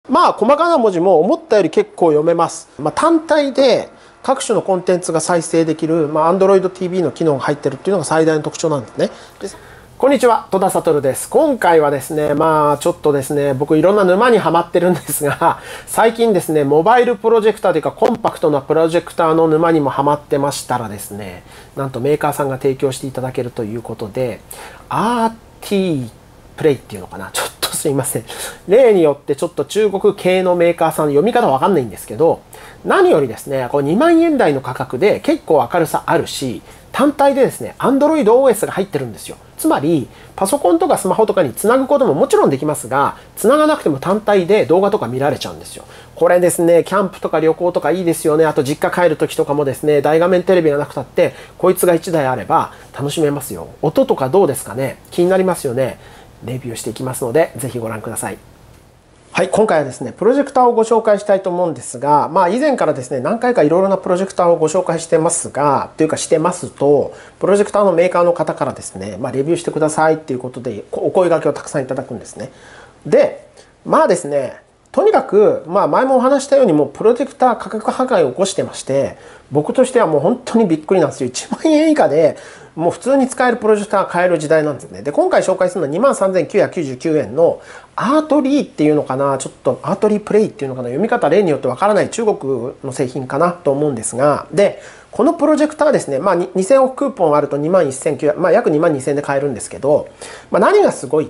まあ細かな文字も思ったより結構読めます。単体で各種のコンテンツが再生できる、Android TV の機能が入ってるっていうのが最大の特徴なんですね。こんにちは、戸田悟です。今回はですね、ちょっとですね、僕いろんな沼にはまってるんですが、最近ですね、モバイルプロジェクターというかコンパクトなプロジェクターの沼にもはまってましたらですね、なんとメーカーさんが提供していただけるということで、RT プレイっていうのかな、ちょっとすいません。例によってちょっと中国系のメーカーさんの読み方わかんないんですけど、何よりですね、これ2万円台の価格で結構明るさあるし、単体でですね、Android OS が入ってるんですよ。つまり、パソコンとかスマホとかにつなぐことももちろんできますが、つながなくても単体で動画とか見られちゃうんですよ。これですね、キャンプとか旅行とかいいですよね。あと実家帰る時とかもですね、大画面テレビがなくたって、こいつが1台あれば楽しめますよ。音とかどうですかね？気になりますよね。レビューしていきますので、ぜひご覧ください。はい、今回はですね、プロジェクターをご紹介したいと思うんですが、以前からですね、何回かいろいろなプロジェクターをご紹介してますが、というかしてますと、プロジェクターのメーカーの方からですね、レビューしてくださいっていうことで、お声掛けをたくさんいただくんですね。で、ですね、とにかく、前もお話したようにもうプロジェクター価格破壊を起こしてまして、僕としてはもう本当にびっくりなんですよ。1万円以下でもう普通に使えるプロジェクターが買える時代なんですね。で、今回紹介するのは 23,999 円のアートリーっていうのかな、ちょっとアートリープレイっていうのかな、読み方例によってわからない中国の製品かなと思うんですが、で、このプロジェクターですね、2000億クーポンあると 21,900、約22,000円で買えるんですけど、何がすごいって、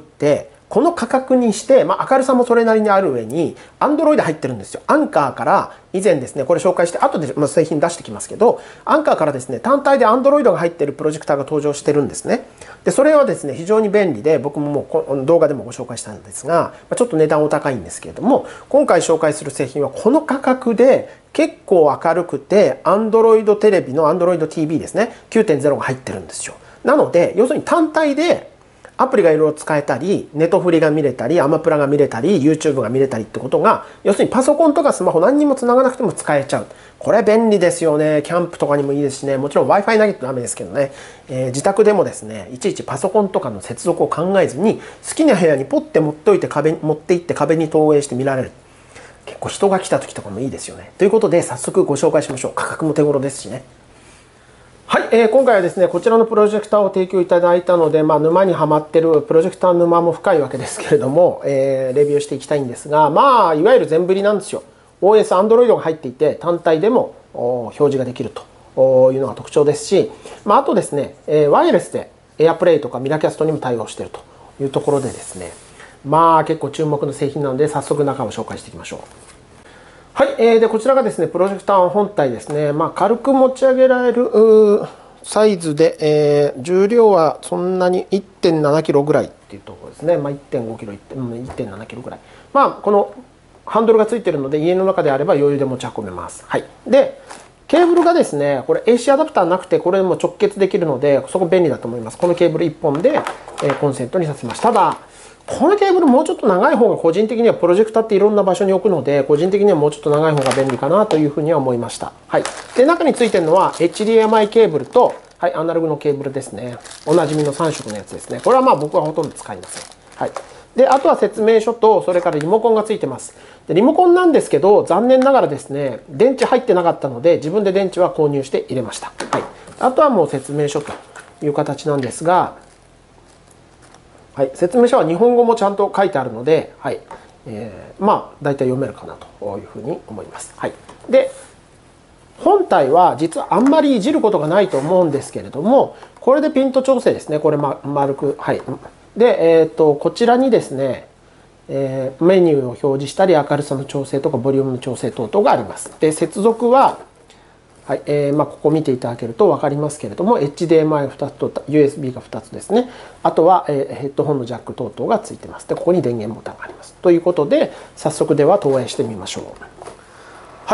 この価格にして、明るさもそれなりにある上に、Android 入ってるんですよ。アンカーから以前ですね、これ紹介して、後で製品出してきますけど、アンカーからですね、単体で Android が入ってるプロジェクターが登場してるんですね。で、それはですね、非常に便利で、僕ももう動画でもご紹介したんですが、ちょっと値段お高いんですけれども、今回紹介する製品はこの価格で結構明るくて、Android テレビの Android TV ですね、9.0 が入ってるんですよ。なので、要するに単体で、アプリがいろいろ使えたり、ネトフリが見れたり、アマプラが見れたり、YouTube が見れたりってことが、要するにパソコンとかスマホ何にも繋がなくても使えちゃう。これ便利ですよね。キャンプとかにもいいですしね。もちろん Wi-Fi なきゃダメですけどね。自宅でもですね、いちいちパソコンとかの接続を考えずに、好きな部屋にポッて持っていって壁に投影して見られる。結構人が来た時とかもいいですよね。ということで、早速ご紹介しましょう。価格も手頃ですしね。はい、今回はですね、こちらのプロジェクターを提供いただいたので、沼にはまってるプロジェクター沼も深いわけですけれども、レビューしていきたいんですが、いわゆる全振りなんですよ。OS、Android が入っていて、単体でも表示ができるというのが特徴ですし、あとですね、ワイヤレスで AirPlay とかミラキャストにも対応しているというところでですね、結構注目の製品なので、早速中を紹介していきましょう。はい、でこちらがですね、プロジェクター本体ですね。軽く持ち上げられるサイズで、重量はそんなに 1.7 キロぐらいっていうところですね。1.5 キロ、1.7 キロぐらい。このハンドルがついているので、家の中であれば余裕で持ち運べます。はい。で、ケーブルがですね、これ AC アダプターなくて、これも直結できるので、そこ便利だと思います。このケーブル1本でコンセントにさせます。ただ、このケーブルもうちょっと長い方が個人的にはプロジェクターっていろんな場所に置くので、個人的にはもうちょっと長い方が便利かなというふうには思いました。はい。で、中についてるのは HDMI ケーブルと、はい、アナログのケーブルですね。おなじみの3色のやつですね。これは僕はほとんど使いません。はい。で、あとは説明書と、それからリモコンがついてます。で、リモコンなんですけど、残念ながらですね、電池入ってなかったので、自分で電池は購入して入れました。はい。あとはもう説明書という形なんですが、はい、説明書は日本語もちゃんと書いてあるので、はい、大体読めるかなというふうに思います。はい、で、本体は実はあんまりいじることがないと思うんですけれども、これでピント調整ですね。これ丸く。はい。で、こちらにですね、メニューを表示したり、明るさの調整とか、ボリュームの調整等々があります。で、接続は、はい、ここ見ていただけると分かりますけれども、HDMI2 つと USB が2つですね。あとは、ヘッドホンのジャック等々がついてます。で、ここに電源ボタンがあります。ということで、早速では投影してみましょう。はい、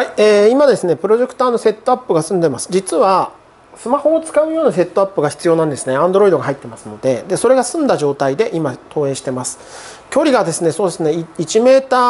今ですね、プロジェクターのセットアップが済んでます。実は、スマホを使うようなセットアップが必要なんですね。Android が入ってますので、それが済んだ状態で今投影してます。距離がですね、そうですね、1メーター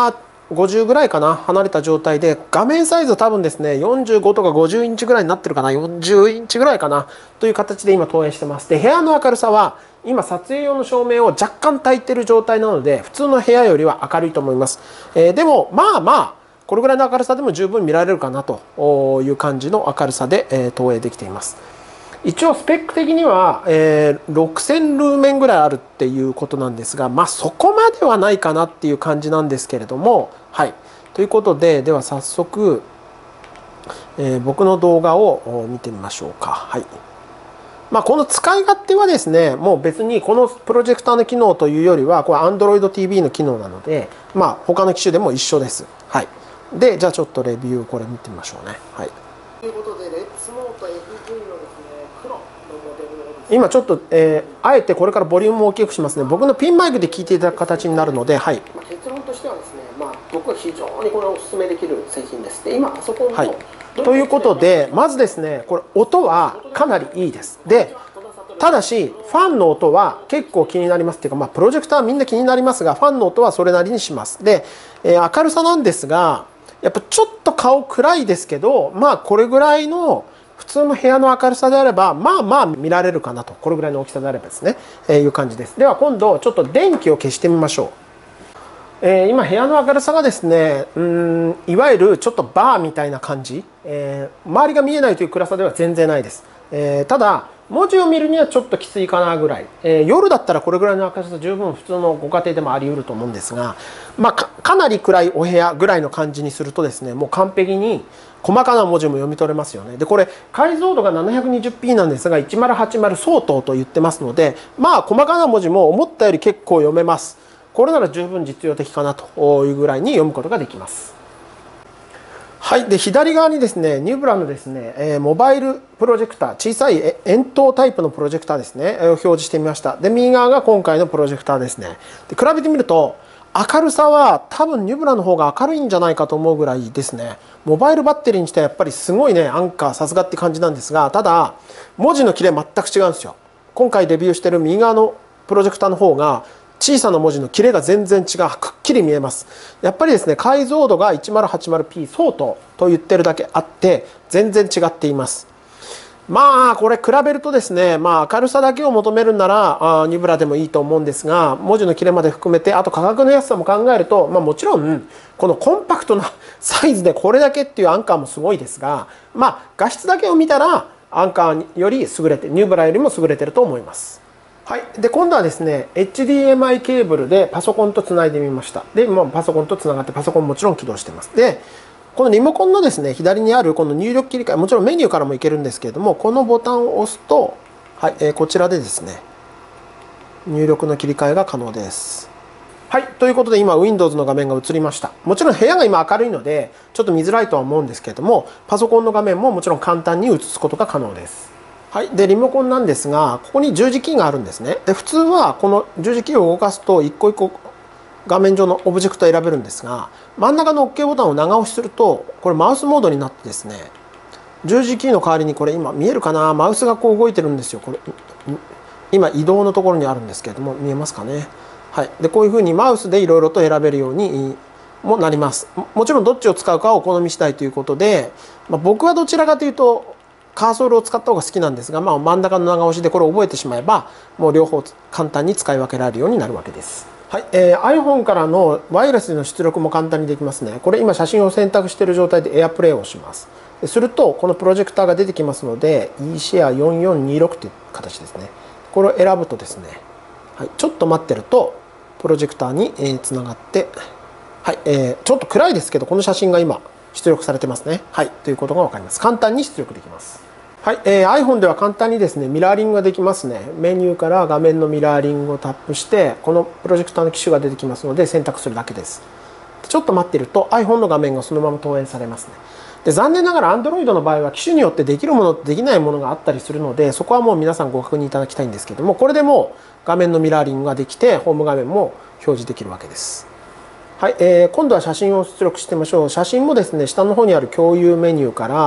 50ぐらいかな、離れた状態で、画面サイズ多分ですね、45とか50インチぐらいになってるかな、40インチぐらいかな、という形で今投影してます。で、部屋の明るさは、今撮影用の照明を若干焚いてる状態なので、普通の部屋よりは明るいと思います。でも、まあまあ、これぐらいの明るさでも十分見られるかなという感じの明るさで投影できています。一応スペック的には、6000ルーメンぐらいあるっていうことなんですが、まあそこまではないかなっていう感じなんですけれども、はい。ということで、では早速、僕の動画を見てみましょうか。はい。まあこの使い勝手はですね、もう別にこのプロジェクターの機能というよりは、これ Android TV の機能なので、まあ他の機種でも一緒です。はい。で、じゃあちょっとレビューこれ見てみましょうね。はい。ということで、レッツノート FV のですね、黒のモデルをですね、今ちょっと、あえてこれからボリュームを大きくしますね。僕のピンマイクで聞いていただく形になるので、はい。結論としてはですね、まあ僕は非常にこれをお勧めできる製品です。で、今パソコンの、はい、ということで、まずですね、これ音はかなりいいです。で、ただし、ファンの音は結構気になりますっていうか、まあ、プロジェクターはみんな気になりますが、ファンの音はそれなりにします。で、明るさなんですが、やっぱちょっと顔暗いですけど、まあこれぐらいの普通の部屋の明るさであれば、まあまあ見られるかなと。これぐらいの大きさであればですね、いう感じです。では今度ちょっと電気を消してみましょう。今部屋の明るさがですね、いわゆるちょっとバーみたいな感じ、周りが見えないという暗さでは全然ないです。ただ文字を見るにはちょっときついかなぐらい、夜だったらこれぐらいの明るさ十分普通のご家庭でもあり得ると思うんですが、まあ、かなり暗いお部屋ぐらいの感じにするとですね、もう完璧に細かな文字も読み取れますよね。でこれ解像度が 720p なんですが1080相当と言ってますので、まあ細かな文字も思ったより結構読めます。これなら十分実用的かなというぐらいに読むことができます。はい、で左側にですね、ニューブラのですね、モバイルプロジェクター、小さい円筒タイプのプロジェクターですね、表示してみました。で、右側が今回のプロジェクターですね。で、比べてみると、明るさは多分ニューブラの方が明るいんじゃないかと思うぐらいですね。モバイルバッテリーにしてはやっぱりすごいね、アンカーさすがって感じなんですが、ただ、文字の切れ全く違うんですよ。今回レビューしてる右側のプロジェクターの方が、小さな文字の切れが全然違う、くっきり見えます。やっぱりですね、解像度が 1080p 相当と言ってるだけあって全然違っています。まあこれ比べるとですね、まあ明るさだけを求めるならニブラでもいいと思うんですが、文字の切れまで含めて、あと価格の安さも考えると、まあもちろんこのコンパクトなサイズでこれだけっていうアンカーもすごいですが、まあ画質だけを見たらアンカーより優れて、ニューブラよりも優れてると思います。はい、で今度はですね HDMI ケーブルでパソコンとつないでみました。で今パソコンとつながってパソコンもちろん起動してます。でこのリモコンのですね左にあるこの入力切り替え、もちろんメニューからもいけるんですけれども、このボタンを押すと、はい、こちらでですね入力の切り替えが可能です。はい、ということで今 Windows の画面が映りました。もちろん部屋が今明るいのでちょっと見づらいとは思うんですけれども、パソコンの画面ももちろん簡単に映すことが可能です。はい、でリモコンなんですが、ここに十字キーがあるんですね。で普通はこの十字キーを動かすと一個一個画面上のオブジェクトを選べるんですが、真ん中の OK ボタンを長押しするとこれマウスモードになってですね、十字キーの代わりにこれ今見えるかな、マウスがこう動いてるんですよ。これ今移動のところにあるんですけれども、見えますかね。はい、でこういうふうにマウスでいろいろと選べるようにもなります。もちろんどっちを使うかをお好み次第ということで、僕はどちらかというとカーソルを使った方が好きなんですが、真ん中の長押しでこれを覚えてしまえばもう両方簡単に使い分けられるようになるわけです。はい、iPhone からのワイヤレスでの出力も簡単にできますね。これ今写真を選択している状態で AirPlay をします。するとこのプロジェクターが出てきますので eShare4426 という形ですね。これを選ぶとですね、はい、ちょっと待ってるとプロジェクターにつながって、はい、ちょっと暗いですけどこの写真が今出力されてますね。はい、ということが分かります。簡単に出力できます。はい、iPhone では簡単にですねミラーリングができますね。メニューから画面のミラーリングをタップしてこのプロジェクターの機種が出てきますので選択するだけです。ちょっと待っていると iPhone の画面がそのまま投影されますね。で残念ながら Android の場合は機種によってできるものとできないものがあったりするので、そこはもう皆さんご確認いただきたいんですけども、これでもう画面のミラーリングができてホーム画面も表示できるわけです。はい、今度は写真を出力してみましょう。写真もですね、下の方にある共有メニューから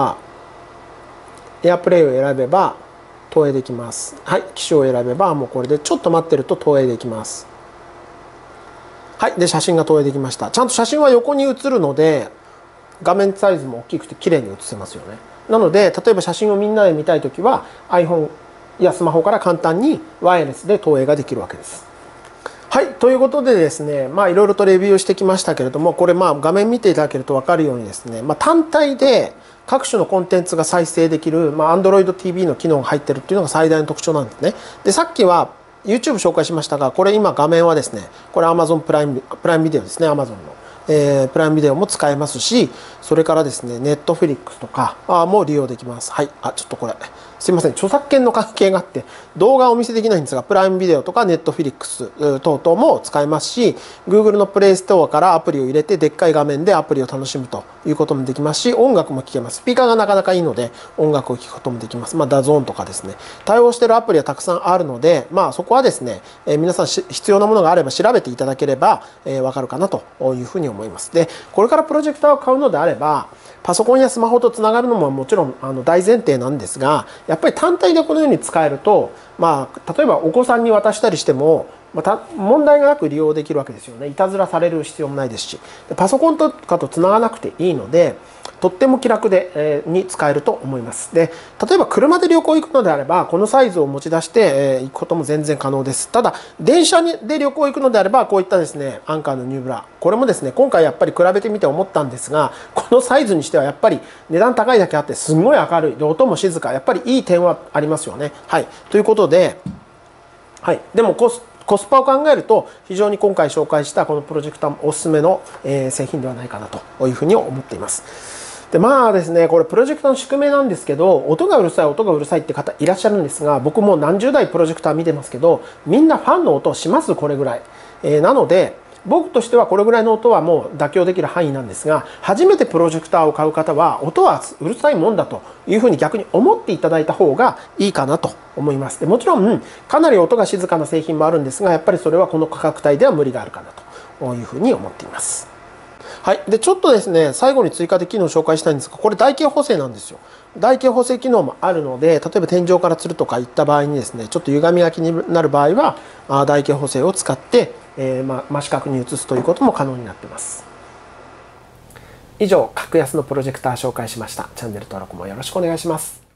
AirPlay を選べば投影できます。はい、機種を選べばもうこれでちょっと待ってると投影できます。 はい。で、写真が投影できました。ちゃんと写真は横に写るので、画面サイズも大きくて綺麗に写せますよね。なので、例えば写真をみんなで見たいときは iPhone やスマホから簡単にワイヤレスで投影ができるわけです。はい。ということでですね、いろいろとレビューしてきましたけれども、これ画面見ていただけると分かるようにですね、単体で各種のコンテンツが再生できる、Android TV の機能が入ってるっていうのが最大の特徴なんですね。で、さっきは YouTube 紹介しましたが、これ今画面はですね、これ Amazon プライムビデオですね、Amazon の。プライムビデオも使えますし、それからですね、Netflix とかも利用できます。はい。ちょっとこれ、すいません。著作権の関係があって、動画はお見せできないんですが、プライムビデオとか Netflix 等々も使えますし、Google のプレイストアからアプリを入れて、でっかい画面でアプリを楽しむということもできますし、音楽も聴けます。スピーカーがなかなかいいので、音楽を聴くこともできます。ダゾーンとかですね。対応しているアプリはたくさんあるので、そこはですね、皆さん必要なものがあれば調べていただければ、わかるかなというふうに思います。で、これからプロジェクターを買うのであれば、パソコンやスマホとつながるのももちろん大前提なんですが、やっぱり単体でこのように使えると、例えばお子さんに渡したりしても、問題がなく利用できるわけですよね。いたずらされる必要もないですし、パソコンとかとつながなくていいので、とっても気楽で、に使えると思います。で、例えば車で旅行行くのであれば、このサイズを持ち出して、行くことも全然可能です。ただ、電車で旅行行くのであれば、こういったですね、アンカーのニューブラ。これもですね、今回やっぱり比べてみて思ったんですが、このサイズにしてはやっぱり値段高いだけあって、すごい明るい。で、音も静か。やっぱりいい点はありますよね。はい。ということで、はい。でもコスパを考えると、非常に今回紹介したこのプロジェクターもおすすめの製品ではないかなというふうに思っています。でですね、これプロジェクターの宿命なんですけど、音がうるさいって方いらっしゃるんですが、僕も何十台プロジェクター見てますけど、みんなファンの音します、これぐらい。なので、僕としてはこれぐらいの音はもう妥協できる範囲なんですが、初めてプロジェクターを買う方は、音はうるさいもんだというふうに逆に思っていただいた方がいいかなと思います。でもちろん、かなり音が静かな製品もあるんですが、やっぱりそれはこの価格帯では無理があるかなというふうに思っています。はい。で、ちょっとですね、最後に追加で機能を紹介したいんですが、これ台形補正なんですよ。台形補正機能もあるので、例えば天井から吊るとかいった場合にですね、ちょっと歪みが気になる場合は、台形補正を使って、真四角に移すということも可能になっています。以上、格安のプロジェクター紹介しました。チャンネル登録もよろしくお願いします。